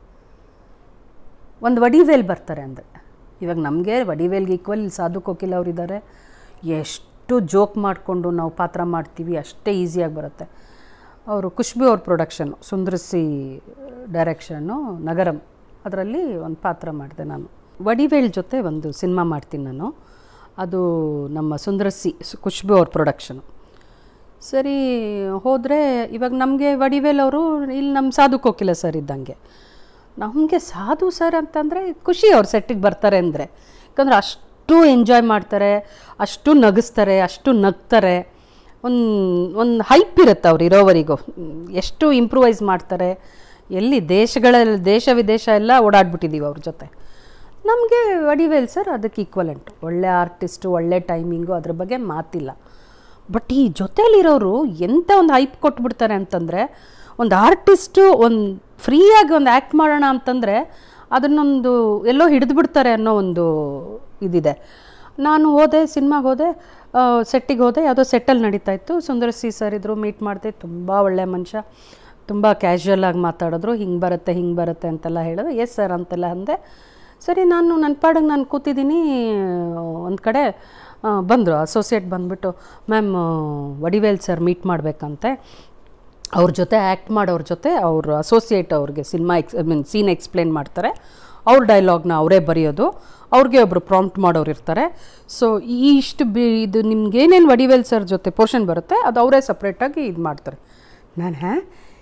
ಒಂದು ವಡಿವೇಲ್ ಬರ್ತಾರೆ ಅಂದರೆ, ಇವಾಗ ನಮಗೆ ವಡಿವೇಲ್ಗೆ ಈಕ್ವಲ್ ಸಾಧು ಕೋಕಿಲ ಅವರಿದ್ದಾರೆ. ಎಷ್ಟು ಜೋಕ್ ಮಾಡಿಕೊಂಡು ನಾವು ಪಾತ್ರ ಮಾಡ್ತೀವಿ, ಅಷ್ಟೇ ಈಸಿಯಾಗಿ ಬರುತ್ತೆ. ಅವರು ಖುಷ್ಬು ಅವ್ರ ಪ್ರೊಡಕ್ಷನ್ನು, ಸುಂದರಸಿ ಡೈರೆಕ್ಷನ್ನು, ನಗರಂ, ಅದರಲ್ಲಿ ಒಂದು ಪಾತ್ರ ಮಾಡಿದೆ ನಾನು. ವಡಿವೇಲ್ ಜೊತೆ ಒಂದು ಸಿನಿಮಾ ಮಾಡ್ತೀನಿ ನಾನು, ಅದು ನಮ್ಮ ಸುಂದರಸಿ ಖುಷ್ಬು ಅವ್ರ ಪ್ರೊಡಕ್ಷನು. ಸರಿ ಹೋದರೆ ಇವಾಗ ನಮಗೆ ವಡಿವೇಲ್ ಅವರು ಇಲ್ಲಿ ನಮ್ಮ ಸಾಧು ಕೋಕಿಲ ಸರ್ ಇದ್ದಂಗೆ. ನಮಗೆ ಸಾಧು ಸರ್ ಅಂತಂದರೆ ಖುಷಿ, ಅವ್ರು ಸೆಟ್ಟಿಗೆ ಬರ್ತಾರೆ ಅಂದರೆ, ಯಾಕಂದರೆ ಅಷ್ಟು ಎಂಜಾಯ್ ಮಾಡ್ತಾರೆ, ಅಷ್ಟು ನಗಿಸ್ತಾರೆ, ಅಷ್ಟು ನಗ್ತಾರೆ. ಒಂದು ಒಂದು ಹೈಪ್ ಇರುತ್ತೆ ಅವ್ರು ಇರೋವರೆಗೂ. ಎಷ್ಟು ಇಂಪ್ರೂವೈಸ್ ಮಾಡ್ತಾರೆ, ಎಲ್ಲಿ ದೇಶಗಳಲ್ಲಿ ದೇಶ ವಿದೇಶ ಎಲ್ಲ ಓಡಾಡ್ಬಿಟ್ಟಿದ್ದೀವಿ ಅವ್ರ ಜೊತೆ. ನಮಗೆ ವಡಿವೇಲ್ ಸರ್ ಅದಕ್ಕೆ ಈಕ್ವಲೆಂಟು, ಒಳ್ಳೆ ಆರ್ಟಿಸ್ಟು, ಒಳ್ಳೆ ಟೈಮಿಂಗು, ಅದ್ರ ಬಗ್ಗೆ ಮಾತಿಲ್ಲ. ಬಟ್ ಈ ಜೊತೆಯಲ್ಲಿರೋರು ಎಂಥ ಒಂದು ಹೈಪ್ ಕೊಟ್ಬಿಡ್ತಾರೆ ಅಂತಂದರೆ, ಒಂದು ಆರ್ಟಿಸ್ಟು ಒಂದು ಫ್ರೀಯಾಗಿ ಒಂದು ಆ್ಯಕ್ಟ್ ಮಾಡೋಣ ಅಂತಂದರೆ ಅದನ್ನೊಂದು ಎಲ್ಲೋ ಹಿಡಿದ್ಬಿಡ್ತಾರೆ ಅನ್ನೋ ಒಂದು ಇದಿದೆ. ನಾನು ಹೋದೆ, ಸಿನಿಮಾಗೆ ಹೋದೆ, ಸೆಟ್ಟಿಗೆ ಹೋದೆ, ಯಾವುದೋ ಸೆಟ್ಟಲ್ಲಿ ನಡೀತಾಯಿತ್ತು. ಸುಂದರಸಿ ಸರ್ ಇದ್ದರು, ಮೀಟ್ ಮಾಡಿದೆ. ತುಂಬ ಒಳ್ಳೆಯ ಮನುಷ್ಯ, ತುಂಬ ಕ್ಯಾಶುಯಲಾಗಿ ಮಾತಾಡಿದ್ರು. ಹಿಂಗೆ ಬರುತ್ತೆ ಹಿಂಗೆ ಬರುತ್ತೆ ಅಂತೆಲ್ಲ ಹೇಳಿದ್ರು. ಎಸ್ ಸರ್ ಅಂತೆಲ್ಲ ಅಂದೆ. ಸರಿ, ನಾನು ನನ್ನ ಪಾಡಿಗೆ ನಾನು ಕೂತಿದ್ದೀನಿ. ಒಂದು ಕಡೆ ಬಂದರು ಅಸೋಸಿಯೇಟ್ ಬಂದುಬಿಟ್ಟು, ಮ್ಯಾಮ್ ವಡಿವೇಲ್ ಸರ್ ಮೀಟ್ ಮಾಡಬೇಕಂತೆ, ಅವ್ರ ಜೊತೆ ಆ್ಯಕ್ಟ್ ಮಾಡೋರ ಜೊತೆ ಅವ್ರ ಅಸೋಸಿಯೇಟ್ ಅವ್ರಿಗೆ cinema ex I mean scene explain ಮಾಡ್ತಾರೆ, ಅವ್ರ ಡೈಲಾಗ್ನ ಅವರೇ ಬರೆಯೋದು, ಅವ್ರಿಗೆ ಒಬ್ಬರು ಪ್ರಾಂಪ್ಟ್ ಮಾಡೋರು ಇರ್ತಾರೆ. ಸೊ ಈ ಇಷ್ಟು ಬಿ ಇದು ನಿಮ್ಗೇನೇನು ವಡಿವೇಲ್ ಸರ್ ಜೊತೆ ಪೋರ್ಷನ್ ಬರುತ್ತೆ ಅದು ಅವರೇ ಸಪ್ರೇಟಾಗಿ ಇದು ಮಾಡ್ತಾರೆ. ನಾನು ಹ್ಯಾ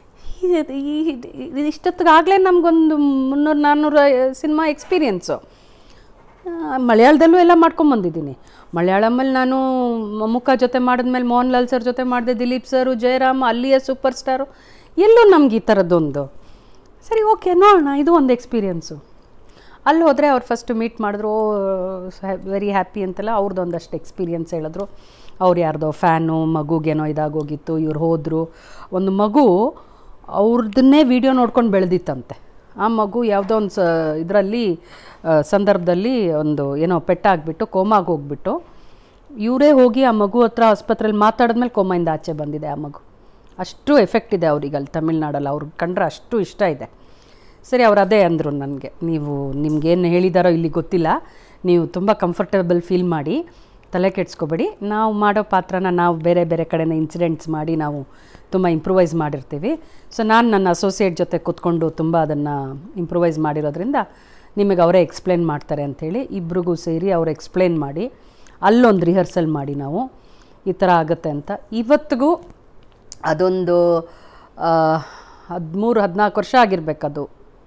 ಈ ಇಷ್ಟೊತ್ತಿಗಾಗಲೇ ನಮಗೊಂದು ಮುನ್ನೂರು ನಾನ್ನೂರು ಸಿನಿಮಾ ಎಕ್ಸ್ಪೀರಿಯೆನ್ಸು. ಮಲಯಾಳದಲ್ಲೂ ಎಲ್ಲ ಮಾಡ್ಕೊಂಬಂದಿದ್ದೀನಿ. ಮಲಯಾಳಮಲ್ಲಿ ನಾನು ಮಮ್ಮುಕ್ಕ ಜೊತೆ ಮಾಡಿದ್ಮೇಲೆ ಮೋಹನ್ಲಾಲ್ ಸರ್ ಜೊತೆ ಮಾಡಿದೆ, ದಿಲೀಪ್ ಸರು, ಜಯರಾಮ್, ಅಲ್ಲಿಯ ಸೂಪರ್ ಸ್ಟಾರು, ಎಲ್ಲೂ ನಮ್ಗೆ ಈ ಥರದ್ದೊಂದು ಸರಿ ಓಕೆ ನೋಡೋಣ, ಇದು ಒಂದು ಎಕ್ಸ್ಪೀರಿಯೆನ್ಸು. ಅಲ್ಲಿ ಹೋದರೆ ಅವ್ರು ಫಸ್ಟ್ ಮೀಟ್ ಮಾಡಿದ್ರು, ವೆರಿ ಹ್ಯಾಪಿ ಅಂತೆಲ್ಲ ಅವ್ರದ್ದು ಒಂದಷ್ಟು ಎಕ್ಸ್ಪೀರಿಯೆನ್ಸ್ ಹೇಳಿದ್ರು. ಅವ್ರು ಯಾರ್ದೋ ಫ್ಯಾನು, ಮಗುಗೇನೋ ಇದಾಗೋಗಿತ್ತು, ಇವ್ರು ಹೋದರು. ಒಂದು ಮಗು ಅವ್ರದ್ದನ್ನೇ ವೀಡಿಯೋ ನೋಡ್ಕೊಂಡು ಬೆಳೆದಿತ್ತಂತೆ. ಆ ಮಗು ಯಾವುದೋ ಒಂದು ಸ ಇದರಲ್ಲಿ ಸಂದರ್ಭದಲ್ಲಿ ಒಂದು ಏನೋ ಪೆಟ್ಟಾಗಿಬಿಟ್ಟು ಕೋಮಾಗಿ ಹೋಗ್ಬಿಟ್ಟು ಇವರೇ ಹೋಗಿ ಆ ಮಗು ಹತ್ರ ಆಸ್ಪತ್ರೆಯಲ್ಲಿ ಮಾತಾಡಿದ್ಮೇಲೆ ಕೋಮಾಯಿಂದ ಆಚೆ ಬಂದಿದೆ ಆ ಮಗು. ಅಷ್ಟು ಎಫೆಕ್ಟ್ ಇದೆ ಅವ್ರಿಗೆ ಅಲ್ಲಿ ತಮಿಳ್ನಾಡಲ್ಲಿ, ಅವ್ರಿಗೆ ಕಂಡ್ರೆ ಅಷ್ಟು ಇಷ್ಟ ಇದೆ. ಸರಿ ಅವ್ರು ಅದೇ ಅಂದರು ನನಗೆ, ನೀವು ನಿಮ್ಗೇನು ಹೇಳಿದಾರೋ ಇಲ್ಲಿ ಗೊತ್ತಿಲ್ಲ, ನೀವು ತುಂಬ ಕಂಫರ್ಟೇಬಲ್ ಫೀಲ್ ಮಾಡಿ, ತಲೆ ಕೆಡ್ಸ್ಕೊಬೇಡಿ, ನಾವು ಮಾಡೋ ಪಾತ್ರನ ನಾವು ಬೇರೆ ಬೇರೆ ಕಡೆನೇ ಇನ್ಸಿಡೆಂಟ್ಸ್ ಮಾಡಿ ನಾವು ತುಂಬ ಇಂಪ್ರೂವೈಸ್ ಮಾಡಿರ್ತೀವಿ. ಸೊ ನಾನು ನನ್ನ ಅಸೋಸಿಯೇಟ್ ಜೊತೆ ಕೂತ್ಕೊಂಡು ತುಂಬ ಅದನ್ನು ಇಂಪ್ರೂವೈಸ್ ಮಾಡಿರೋದ್ರಿಂದ ನಿಮಗೆ ಅವರೇ ಎಕ್ಸ್ಪ್ಲೇನ್ ಮಾಡ್ತಾರೆ ಅಂಥೇಳಿ ಇಬ್ರಿಗೂ ಸೇರಿ ಅವ್ರು ಎಕ್ಸ್ಪ್ಲೇನ್ ಮಾಡಿ ಅಲ್ಲೊಂದು ರಿಹರ್ಸಲ್ ಮಾಡಿ ನಾವು ಈ ಥರ ಆಗುತ್ತೆ ಅಂತ. ಇವತ್ತಿಗೂ ಅದೊಂದು ಹದಿಮೂರು ಹದಿನಾಲ್ಕು ವರ್ಷ ಆಗಿರಬೇಕದು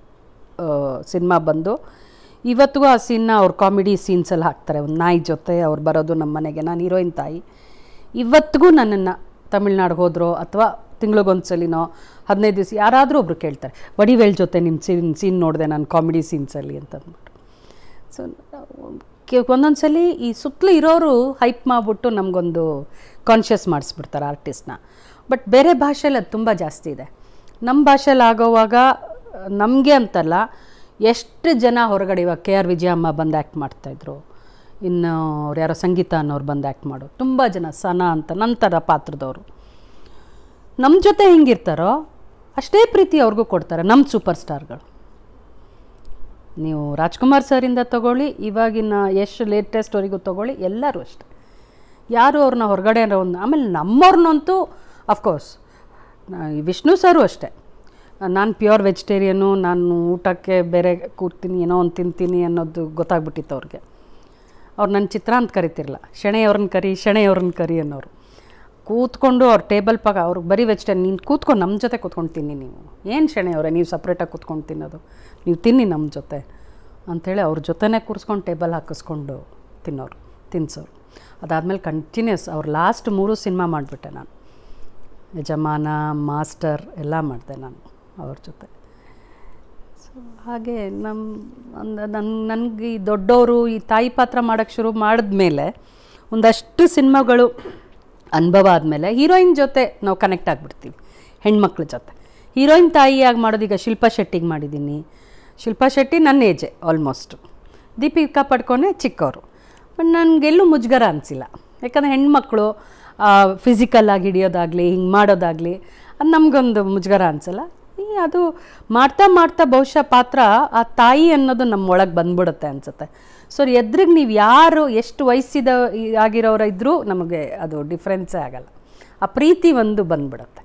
ಸಿನಿಮಾ ಬಂದು. ಇವತ್ತಿಗೂ ಆ ಸೀನ್ನ ಅವ್ರು ಕಾಮಿಡಿ ಸೀನ್ಸಲ್ಲಿ ಹಾಕ್ತಾರೆ. ಒಂದು ನಾಯಿ ಜೊತೆ ಅವ್ರು ಬರೋದು ನಮ್ಮ ಮನೆಗೆ, ನಾನು ಹೀರೋಯಿನ್ ತಾಯಿ. ಇವತ್ತಿಗೂ ನನ್ನನ್ನು ತಮಿಳ್ನಾಡಿಗೆ ಹೋದ್ರೋ ಅಥವಾ ತಿಂಗಳಿಗೊಂದು ಸಲಿನೋ ಹದಿನೈದು ದಿವಸ ಯಾರಾದರೂ ಒಬ್ರು ಕೇಳ್ತಾರೆ, ವಡಿವೇಲ್ ಜೊತೆ ನಿಮ್ಮ ಸೀನ್ ಸೀನ್ ನೋಡಿದೆ ನಾನು ಕಾಮಿಡಿ ಸೀನ್ಸಲ್ಲಿ ಅಂತಂದ್ಬಿಟ್ಟು. ಸೊ ಒಂದೊಂದು ಸಲ ಈ ಸುತ್ತಲೂ ಇರೋರು ಹೈಪ್ ಮಾಡಿಬಿಟ್ಟು ನಮಗೊಂದು ಕಾನ್ಷಿಯಸ್ ಮಾಡಿಸ್ಬಿಡ್ತಾರೆ ಆರ್ಟಿಸ್ಟ್ನ. ಬಟ್ ಬೇರೆ ಭಾಷೆಯಲ್ಲಿ ಅದು ತುಂಬ ಜಾಸ್ತಿ ಇದೆ. ನಮ್ಮ ಭಾಷೆಯಲ್ಲಿ ಆಗೋವಾಗ ನಮಗೆ ಅಂತಲ್ಲ, ಎಷ್ಟು ಜನ ಹೊರಗಡೆ, ಇವಾಗ ಕೆ ಆರ್ ವಿಜಯಮ್ಮ ಬಂದು ಆ್ಯಕ್ಟ್ ಮಾಡ್ತಾಯಿದ್ರು, ಇನ್ನು ಅವ್ರು ಯಾರೋ ಸಂಗೀತ ಅನ್ನೋರು ಬಂದು ಆ್ಯಕ್ಟ್ ಮಾಡೋರು, ತುಂಬ ಜನ, ಸನಾ ಅಂತ ನಂತರ ಪಾತ್ರದವರು ನಮ್ಮ ಜೊತೆ ಹೆಂಗಿರ್ತಾರೋ ಅಷ್ಟೇ ಪ್ರೀತಿ ಅವ್ರಿಗೂ ಕೊಡ್ತಾರೆ ನಮ್ಮ ಸೂಪರ್ ಸ್ಟಾರ್ಗಳು. ನೀವು ರಾಜ್ಕುಮಾರ್ ಸರಿಂದ ತೊಗೊಳ್ಳಿ, ಇವಾಗಿನ ಎಷ್ಟು ಲೇಟೆಸ್ಟ್ವರೆಗೂ ತೊಗೊಳ್ಳಿ, ಎಲ್ಲರೂ ಅಷ್ಟೆ. ಯಾರು ಅವ್ರನ್ನ ಹೊರಗಡೆ ಒಂದು, ಆಮೇಲೆ ನಮ್ಮವ್ರನ್ನಂತೂ ಅಫ್ಕೋರ್ಸ್ ವಿಷ್ಣು ಸರು ಅಷ್ಟೇ. ನಾನು ಪ್ಯೂರ್ ವೆಜಿಟೇರಿಯನು, ನಾನು ಊಟಕ್ಕೆ ಬೇರೆ ಕೂರ್ತೀನಿ, ಏನೋ ಒಂದು ತಿಂತೀನಿ ಅನ್ನೋದು ಗೊತ್ತಾಗ್ಬಿಟ್ಟಿತ್ತು ಅವ್ರಿಗೆ. ಅವ್ರು ನನ್ನ ಚಿತ್ರ ಅಂತ ಕರಿತಿರಲ್ಲ, ಶೆಣೆಯವ್ರನ್ನ ಕರಿ ಶೆಣೆಯವ್ರನ್ನ ಕರಿ ಅನ್ನೋರು. ಕೂತ್ಕೊಂಡು ಅವ್ರ ಟೇಬಲ್ ಪಕ್ಕ ಅವ್ರಿಗೆ ಬರೀ ವೆಜಿಟೇರಿಯನ್, ನೀನು ಕೂತ್ಕೊಂಡು ನಮ್ಮ ಜೊತೆ ಕೂತ್ಕೊಂಡು ತಿನ್ನಿ, ನೀವು ಏನು ಶೆಣೆಯವರೇ ನೀವು ಸಪ್ರೇಟಾಗಿ ಕೂತ್ಕೊಂಡು ತಿನ್ನೋದು, ನೀವು ತಿನ್ನಿ ನಮ್ಮ ಜೊತೆ ಅಂಥೇಳಿ ಅವ್ರ ಜೊತೆನೇ ಕೂರಿಸ್ಕೊಂಡು ಟೇಬಲ್ ಹಾಕಿಸ್ಕೊಂಡು ತಿನ್ನೋರು, ತಿನ್ಸೋರು. ಅದಾದಮೇಲೆ ಕಂಟಿನ್ಯೂಸ್ ಅವ್ರು ಲಾಸ್ಟ್ ಮೂರು ಸಿನಿಮಾ ಮಾಡಿಬಿಟ್ಟೆ ನಾನು. ಯಜಮಾನ, ಮಾಸ್ಟರ್ ಎಲ್ಲ ಮಾಡಿದೆ ನಾನು ಅವ್ರ ಜೊತೆ. ಸೊ ಹಾಗೆ ನಮ್ಮ ನನ್ನ ನನಗೆ ಈ ದೊಡ್ಡವರು ಈ ತಾಯಿ ಪಾತ್ರ ಮಾಡೋಕ್ಕೆ ಶುರು ಮಾಡಿದ್ಮೇಲೆ ಒಂದಷ್ಟು ಸಿನಿಮಾಗಳು ಅನುಭವ ಆದಮೇಲೆ ಹೀರೋಯಿನ್ ಜೊತೆ ನಾವು ಕನೆಕ್ಟ್ ಆಗಿಬಿಡ್ತೀವಿ, ಹೆಣ್ಮಕ್ಳ ಜೊತೆ. ಹೀರೋಯಿನ್ ತಾಯಿಯಾಗಿ ಮಾಡೋದೀಗ ಶಿಲ್ಪಾ ಶೆಟ್ಟಿಗೆ ಮಾಡಿದ್ದೀನಿ. ಶಿಲ್ಪಾ ಶೆಟ್ಟಿ ನನ್ನ ಏಜೆ ಆಲ್ಮೋಸ್ಟು, ದೀಪಿಕಾ ಪಡ್ಕೊನೆ ಚಿಕ್ಕವರು. ಬಟ್ ನನಗೆಲ್ಲೂ ಮುಜುಗರ ಅನಿಸಿಲ್ಲ, ಯಾಕಂದರೆ ಹೆಣ್ಮಕ್ಳು ಫಿಸಿಕಲ್ಲಾಗಿ ಹಿಡಿಯೋದಾಗಲಿ ಹಿಂಗೆ ಮಾಡೋದಾಗಲಿ ಅದು ನಮಗೊಂದು ಮುಜುಗರ ಅನಿಸಲ್ಲ. ಈ ಅದು ಮಾಡ್ತಾ ಮಾಡ್ತಾ ಬಹುಶಃ ಪಾತ್ರ ಆ ತಾಯಿ ಅನ್ನೋದು ನಮ್ಮೊಳಗೆ ಬಂದ್ಬಿಡುತ್ತೆ ಅನಿಸುತ್ತೆ. ಸೊ ಎದ್ರಿಗೆ ನೀವು ಯಾರು ಎಷ್ಟು ವಯಸ್ಸಿದ ಆಗಿರೋರು ಇದ್ದರೂ ನಮಗೆ ಅದು ಡಿಫ್ರೆನ್ಸೇ ಆಗಲ್ಲ, ಆ ಪ್ರೀತಿ ಒಂದು ಬಂದ್ಬಿಡುತ್ತೆ.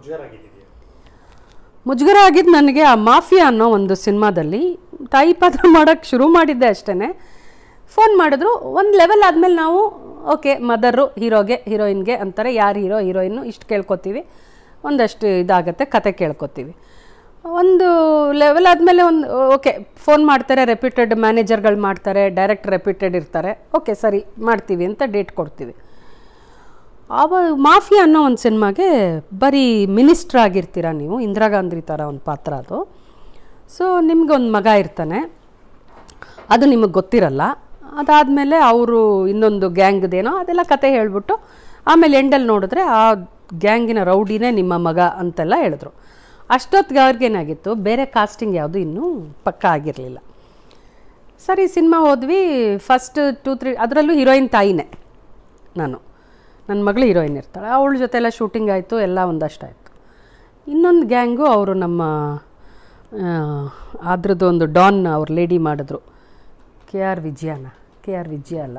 ಮುಜುಗರ ಆಗಿದ್ದು ನನಗೆ ಆ ಮಾಫಿಯಾ ಅನ್ನೋ ಒಂದು ಸಿನಿಮಾದಲ್ಲಿ ತಾಯಿ ಪಾತ್ರ ಮಾಡೋಕ್ಕೆ ಶುರು ಮಾಡಿದ್ದೆ ಅಷ್ಟೇ. ಫೋನ್ ಮಾಡಿದ್ರು, ಒಂದು ಲೆವೆಲ್ ಆದಮೇಲೆ ನಾವು ಓಕೆ ಮದರು ಹೀರೋಗೆ ಹೀರೋಯಿನ್ಗೆ ಅಂತಾರೆ, ಯಾರು ಹೀರೋ ಹೀರೋಯಿನ್ನು ಇಷ್ಟು ಕೇಳ್ಕೊತೀವಿ, ಒಂದಷ್ಟು ಇದಾಗುತ್ತೆ, ಕತೆ ಕೇಳ್ಕೊತೀವಿ. ಒಂದು ಲೆವೆಲ್ ಆದಮೇಲೆ ಒಂದು ಓಕೆ ಫೋನ್ ಮಾಡ್ತಾರೆ, ರೆಪ್ಯೂಟೆಡ್ ಮ್ಯಾನೇಜರ್ಗಳು ಮಾಡ್ತಾರೆ, ಡೈರೆಕ್ಟ್ ರೆಪ್ಯೂಟೆಡ್ ಇರ್ತಾರೆ, ಓಕೆ ಸರಿ ಮಾಡ್ತೀವಿ ಅಂತ ಡೇಟ್ ಕೊಡ್ತೀವಿ. ಆವ ಮಾಫಿಯಾ ಅನ್ನೋ ಒಂದು ಸಿನಿಮಾಗೆ ಬರೀ ಮಿನಿಸ್ಟ್ರ್ ಆಗಿರ್ತೀರ ನೀವು, ಇಂದಿರಾ ಗಾಂಧಿ ಥರ ಒಂದು ಪಾತ್ರ ಅದು. ಸೊ ನಿಮಗೊಂದು ಮಗ ಇರ್ತಾನೆ, ಅದು ನಿಮಗೆ ಗೊತ್ತಿರಲ್ಲ. ಅದಾದಮೇಲೆ ಅವರು ಇನ್ನೊಂದು ಗ್ಯಾಂಗ್ದೇನೋ ಅದೆಲ್ಲ ಕತೆ ಹೇಳಿಬಿಟ್ಟು ಆಮೇಲೆ ಎಂಡಲ್ಲಿ ನೋಡಿದ್ರೆ ಆ ಗ್ಯಾಂಗಿನ ರೌಡಿನೇ ನಿಮ್ಮ ಮಗ ಅಂತೆಲ್ಲ ಹೇಳಿದ್ರು. ಅಷ್ಟೊತ್ತಿಗೆ ಅವ್ರಿಗೇನಾಗಿತ್ತು, ಬೇರೆ ಕಾಸ್ಟಿಂಗ್ ಯಾವುದು ಇನ್ನೂ ಪಕ್ಕ ಆಗಿರಲಿಲ್ಲ. ಸರಿ ಸಿನಿಮಾ ಹೋದ್ವಿ. ಫಸ್ಟ್ ಟೂ ತ್ರೀ ಅದರಲ್ಲೂ ಹೀರೋಯಿನ್ ತಾಯಿನೇ ನಾನು, ನನ್ನ ಮಗಳು ಹೀರೋಯಿನ್ ಇರ್ತಾಳೆ, ಅವಳ ಜೊತೆ ಎಲ್ಲ ಶೂಟಿಂಗ್ ಆಯಿತು, ಎಲ್ಲ ಒಂದಷ್ಟು ಆಯಿತು. ಇನ್ನೊಂದು ಗ್ಯಾಂಗು ಅವರು ನಮ್ಮ ಅದ್ರದ್ದು ಒಂದು ಡಾನ್ ಅವ್ರು ಲೇಡಿ ಮಾಡಿದ್ರು, ಕೆ ಆರ್ ವಿಜಯನ ಕೆ ಆರ್ ವಿಜಯ ಅಲ್ಲ,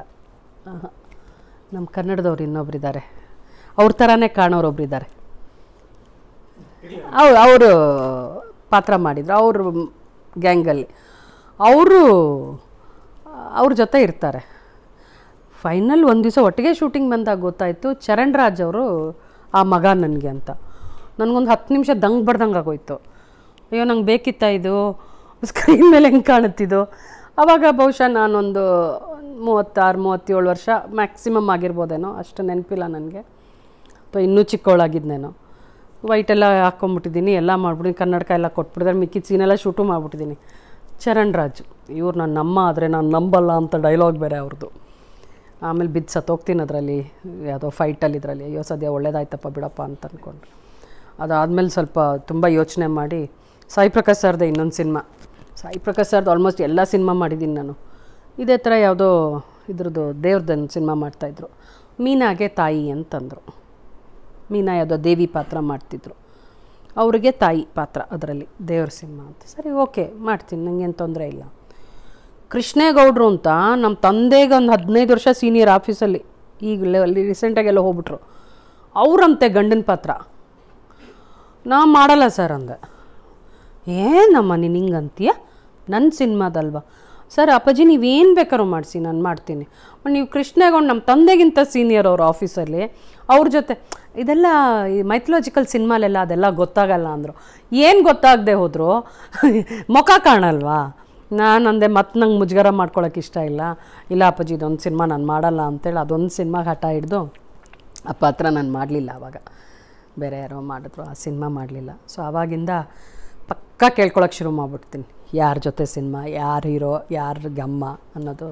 ನಮ್ಮ ಕನ್ನಡದವ್ರು ಇನ್ನೊಬ್ರಿದ್ದಾರೆ, ಅವ್ರ ಥರನೇ ಕಾಣೋರೊಬ್ರಿದ್ದಾರೆ, ಅವ್ರು ಅವರು ಪಾತ್ರ ಮಾಡಿದರು ಅವರು ಗ್ಯಾಂಗಲ್ಲಿ. ಅವರು ಅವ್ರ ಜೊತೆ ಇರ್ತಾರೆ. ಫೈನಲ್ ಒಂದು ದಿವಸ ಒಟ್ಟಿಗೆ ಶೂಟಿಂಗ್ ಬಂದಾಗ ಗೊತ್ತಾಯಿತು ಚರಣ್ ರಾಜ್ ಅವರು ಆ ಮಗ ನನಗೆ ಅಂತ. ನನಗೊಂದು ಹತ್ತು ನಿಮಿಷ ದಂಗೆ ಬಡ್ದಂಗೆ ಆಗೋಯ್ತು. ಅಯ್ಯೋ ನಂಗೆ ಬೇಕಿತ್ತ ಇದು, ಸ್ಕ್ರೀನ್ ಮೇಲೆ ಹೆಂಗೆ ಕಾಣುತ್ತಿದ್ದು. ಆವಾಗ ಬಹುಶಃ ನಾನೊಂದು ಮೂವತ್ತಾರು ಮೂವತ್ತೇಳು ವರ್ಷ ಮ್ಯಾಕ್ಸಿಮಮ್ ಆಗಿರ್ಬೋದೇನೋ, ಅಷ್ಟು ನೆನಪಿಲ್ಲ ನನಗೆ, ಅಥವಾ ಇನ್ನೂ ಚಿಕ್ಕವಳಾಗಿದ್ದೇನೋ. ವೈಟೆಲ್ಲ ಹಾಕ್ಕೊಂಬಿಟ್ಟಿದ್ದೀನಿ, ಎಲ್ಲ ಮಾಡ್ಬಿಟ್ಟಿದ್ದೀನಿ, ಕನ್ನಡಕ ಎಲ್ಲ ಕೊಟ್ಬಿಟ್ಟಿದ್ದಾರೆ, ಮಿಕ್ಕಿದ ಸೀನೆಲ್ಲ ಶೂಟು ಮಾಡಿಬಿಟ್ಟಿದ್ದೀನಿ. ಚರಣ್ ರಾಜ್ ಇವ್ರು ನನ್ನ ನಮ್ಮ ಆದರೆ ನಾನು ನಂಬಲ್ಲ ಅಂತ ಡೈಲಾಗ್ ಬೇರೆ ಅವ್ರದ್ದು. ಆಮೇಲೆ ಬಿದ್ದು ಸತ್ತೋಗ್ತೀನಿ ಅದರಲ್ಲಿ, ಯಾವುದೋ ಫೈಟಲ್ಲಿ ಇದರಲ್ಲಿ. ಅಯ್ಯೋ ಸದ್ಯ ಒಳ್ಳೇದಾಯ್ತಪ್ಪ ಬಿಡಪ್ಪ ಅಂತ ಅಂದ್ಕೊಂಡ್ರು. ಅದಾದಮೇಲೆ ಸ್ವಲ್ಪ ತುಂಬ ಯೋಚನೆ ಮಾಡಿ ಸಾಯಿ ಪ್ರಕಾಶ್ ಸರ್ದೆ ಇನ್ನೊಂದು ಸಿನಿಮಾ. ಸಾಯಿ ಪ್ರಕಾಶ್ ಸರ್ದು ಆಲ್ಮೋಸ್ಟ್ ಎಲ್ಲ ಸಿನಿಮಾ ಮಾಡಿದ್ದೀನಿ ನಾನು. ಇದೇ ಥರ ಯಾವುದೋ ಇದ್ರದ್ದು ದೇವ್ರದ್ದೊಂದು ಸಿನಿಮಾ ಮಾಡ್ತಾಯಿದ್ರು, ಮೀನಾಗೆ ತಾಯಿ ಅಂತಂದರು. ಮೀನಾ ಯಾವುದೋ ದೇವಿ ಪಾತ್ರ ಮಾಡ್ತಿದ್ರು, ಅವರಿಗೆ ತಾಯಿ ಪಾತ್ರ ಅದರಲ್ಲಿ, ದೇವ್ರ ಸಿನಿಮಾ ಅಂತ. ಸರಿ ಓಕೆ ಮಾಡ್ತೀನಿ, ನನಗೇನು ತೊಂದರೆ ಇಲ್ಲ. ಕೃಷ್ಣೇಗೌಡರು ಅಂತ ನಮ್ಮ ತಂದೆಗೆ ಒಂದು ಹದಿನೈದು ವರ್ಷ ಸೀನಿಯರ್ ಆಫೀಸಲ್ಲಿ, ಈಗ ಅಲ್ಲಿ ರೀಸೆಂಟಾಗೆಲ್ಲ ಹೋಗ್ಬಿಟ್ರು. ಅವರಂತೆ ಗಂಡನ ಪಾತ್ರ. ನಾ ಮಾಡಲ್ಲ ಸರ್ ಅಂದೆ. ಏನಮ್ಮ ನೀನು ಹಿಂಗೆ ಅಂತೀಯ, ನನ್ನ ಸಿನಿಮಾದಲ್ವ ಸರ್? ಅಪ್ಪಾಜಿ ನೀವೇನು ಬೇಕಾದ್ರೂ ಮಾಡಿಸಿ ನಾನು ಮಾಡ್ತೀನಿ. ನೀವು ಕೃಷ್ಣೇಗೌಡ ನಮ್ಮ ತಂದೆಗಿಂತ ಸೀನಿಯರ್ ಅವರು ಆಫೀಸಲ್ಲಿ, ಅವ್ರ ಜೊತೆ ಇದೆಲ್ಲ ಈ ಮೈಥಲಾಜಿಕಲ್ ಸಿನಿಮಾಲೆಲ್ಲ ಅದೆಲ್ಲ ಗೊತ್ತಾಗಲ್ಲ ಅಂದರು. ಏನು ಗೊತ್ತಾಗದೆ ಹೋದರು, ಮುಖ ಕಾಣಲ್ವಾ? ನಾನು ಅಂದೆ ಮತ್ತೆ ನಂಗೆ ಮುಜುಗರ ಮಾಡ್ಕೊಳಕ್ಕೆ ಇಷ್ಟ ಇಲ್ಲ. ಇಲ್ಲ ಅಪ್ಪಾಜಿ ಇದೊಂದು ಸಿನಿಮಾ ನಾನು ಮಾಡಲ್ಲ ಅಂತೇಳಿ ಅದೊಂದು ಸಿನಿಮಾಗೆ ಹಠ ಹಿಡ್ದು ಆ ಪಾತ್ರ ನಾನು ಮಾಡಲಿಲ್ಲ. ಆವಾಗ ಬೇರೆ ಯಾರೋ ಮಾಡಿದ್ರು, ಆ ಸಿನಿಮಾ ಮಾಡಲಿಲ್ಲ. ಸೊ ಆವಾಗಿಂದ ಪಕ್ಕಾ ಕೇಳ್ಕೊಳಕ್ಕೆ ಶುರು ಮಾಡಿಬಿಡ್ತೀನಿ, ಯಾರ ಜೊತೆ ಸಿನಿಮಾ, ಯಾರು ಹೀರೋ, ಯಾರು ಗಮ್ಮ ಅನ್ನೋದು.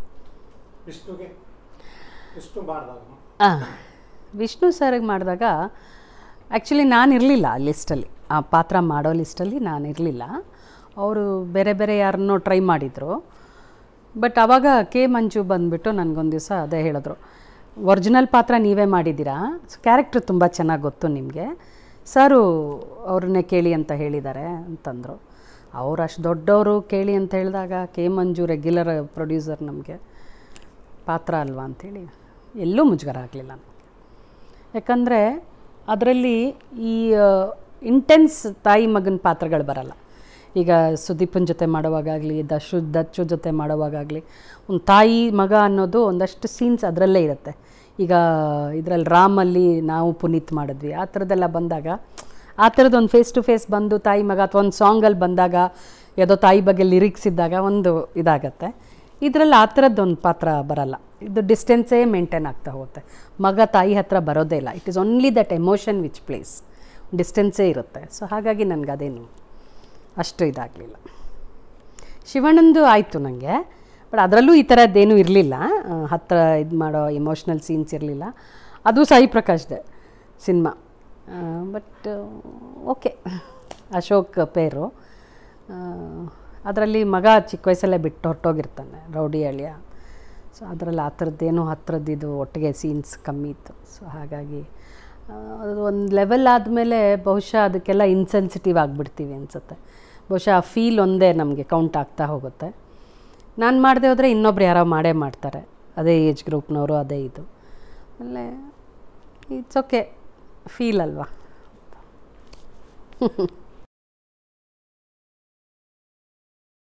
ಹಾಂ, ವಿಷ್ಣು ಸರ್ಗೆ ಮಾಡಿದಾಗ ಆ್ಯಕ್ಚುಲಿ ನಾನು ಇರಲಿಲ್ಲ ಆ ಲಿಸ್ಟಲ್ಲಿ, ಆ ಪಾತ್ರ ಮಾಡೋ ಲಿಸ್ಟಲ್ಲಿ ನಾನು ಇರಲಿಲ್ಲ. ಅವರು ಬೇರೆ ಬೇರೆ ಯಾರನ್ನೋ ಟ್ರೈ ಮಾಡಿದರು. ಬಟ್ ಆವಾಗ ಕೆ ಮಂಜು ಬಂದುಬಿಟ್ಟು ನನಗೊಂದು ದಿವಸ ಅದೇ ಹೇಳಿದ್ರು, ಒರಿಜಿನಲ್ ಪಾತ್ರ ನೀವೇ ಮಾಡಿದ್ದೀರಾ, ಕ್ಯಾರೆಕ್ಟ್ರ್ ತುಂಬ ಚೆನ್ನಾಗಿ ಗೊತ್ತು ನಿಮಗೆ, ಸರು ಅವ್ರನ್ನೇ ಕೇಳಿ ಅಂತ ಹೇಳಿದ್ದಾರೆ ಅಂತಂದರು. ಅವ್ರು ಅಷ್ಟು ದೊಡ್ಡವರು ಕೇಳಿ ಅಂತ ಹೇಳಿದಾಗ ಕೆ ಮಂಜು ರೆಗ್ಯುಲರ್ ಪ್ರೊಡ್ಯೂಸರ್, ನಮಗೆ ಪಾತ್ರ ಅಲ್ವಾ ಅಂಥೇಳಿ ಎಲ್ಲೂ ಮುಜುಗರ ಆಗಲಿಲ್ಲ ನನಗೆ. ಯಾಕಂದರೆ ಅದರಲ್ಲಿ ಈ ಇಂಟೆನ್ಸ್ ತಾಯಿ ಮಗನ ಪಾತ್ರಗಳು ಬರಲ್ಲ. ಈಗ ಸುದೀಪನ ಜೊತೆ ಮಾಡುವಾಗಲಿ, ದಶು ದಚ್ಚು ಜೊತೆ ಮಾಡುವಾಗಲಿ, ಒಂದು ತಾಯಿ ಮಗ ಅನ್ನೋದು ಒಂದಷ್ಟು ಸೀನ್ಸ್ ಅದರಲ್ಲೇ ಇರುತ್ತೆ. ಈಗ ಇದರಲ್ಲಿ ರಾಮಲ್ಲಿ ನಾವು ಪುನೀತ್ ಮಾಡಿದ್ವಿ, ಆ ಥರದ್ದೆಲ್ಲ ಬಂದಾಗ ಆ ಥರದ್ದೊಂದು ಫೇಸ್ ಟು ಫೇಸ್ ಬಂದು ತಾಯಿ ಮಗ, ಅಥವಾ ಒಂದು ಸಾಂಗಲ್ಲಿ ಬಂದಾಗ ಯಾವುದೋ ತಾಯಿ ಬಗ್ಗೆ ಲಿರಿಕ್ಸ್ ಇದ್ದಾಗ ಒಂದು ಇದಾಗತ್ತೆ. ಇದರಲ್ಲಿ ಆ ಥರದ್ದೊಂದು ಪಾತ್ರ ಬರಲ್ಲ. ಇದು ಡಿಸ್ಟೆನ್ಸೇ ಮೇಂಟೈನ್ ಆಗ್ತಾ ಹೋಗುತ್ತೆ. ಮಗ ತಾಯಿ ಹತ್ರ ಬರೋದೇ ಇಲ್ಲ. It is only that emotion which place, ಡಿಸ್ಟೆನ್ಸೇ ಇರುತ್ತೆ. ಸೊ ಹಾಗಾಗಿ ನನಗೆ ಅದೇನು ಅಷ್ಟು ಇದಾಗಲಿಲ್ಲ. ಶಿವಣ್ಣಂದು ಆಯಿತು ನನಗೆ, ಬಟ್ ಅದರಲ್ಲೂ ಈ ಥರದ್ದೇನೂ ಇರಲಿಲ್ಲ, ಹತ್ತಿರ ಇದು ಮಾಡೋ ಎಮೋಷ್ನಲ್ ಸೀನ್ಸ್ ಇರಲಿಲ್ಲ. ಅದು ಸಾಯಿ ಪ್ರಕಾಶ್ದೆ ಸಿನಿಮಾ. ಬಟ್ ಓಕೆ, ಅಶೋಕ್ ಪೇರು ಅದರಲ್ಲಿ ಮಗ ಚಿಕ್ಕ ವಯಸ್ಸಲ್ಲೇ ಬಿಟ್ಟು ಹೊರಟೋಗಿರ್ತಾನೆ, ರೌಡಿ ಅಳಿಯ. ಸೊ ಅದರಲ್ಲಿ ಆ ಥರದ್ದೇನು ಹತ್ರದ್ದು ಇದು ಒಟ್ಟಿಗೆ ಸೀನ್ಸ್ ಕಮ್ಮಿ ಇತ್ತು. ಸೊ ಹಾಗಾಗಿ ಅದು ಒಂದು ಲೆವೆಲ್ ಆದಮೇಲೆ ಬಹುಶಃ ಅದಕ್ಕೆಲ್ಲ ಇನ್ಸೆನ್ಸಿಟಿವ್ ಆಗಿಬಿಡ್ತೀವಿ ಅನಿಸುತ್ತೆ. ಬಹುಶಃ ಆ ಫೀಲ್ ಒಂದೇ ನಮಗೆ ಕೌಂಟ್ ಆಗ್ತಾ ಹೋಗುತ್ತೆ. ನಾನು ಮಾಡದೆ ಹೋದರೆ ಇನ್ನೊಬ್ರು ಯಾರೋ ಮಾಡೇ ಮಾಡ್ತಾರೆ, ಅದೇ ಏಜ್ ಗ್ರೂಪ್ನವರು, ಅದೇ ಇದು. ಆಮೇಲೆ ಇಟ್ಸ್ ಓಕೆ, ಫೀಲ್ ಅಲ್ವಾ.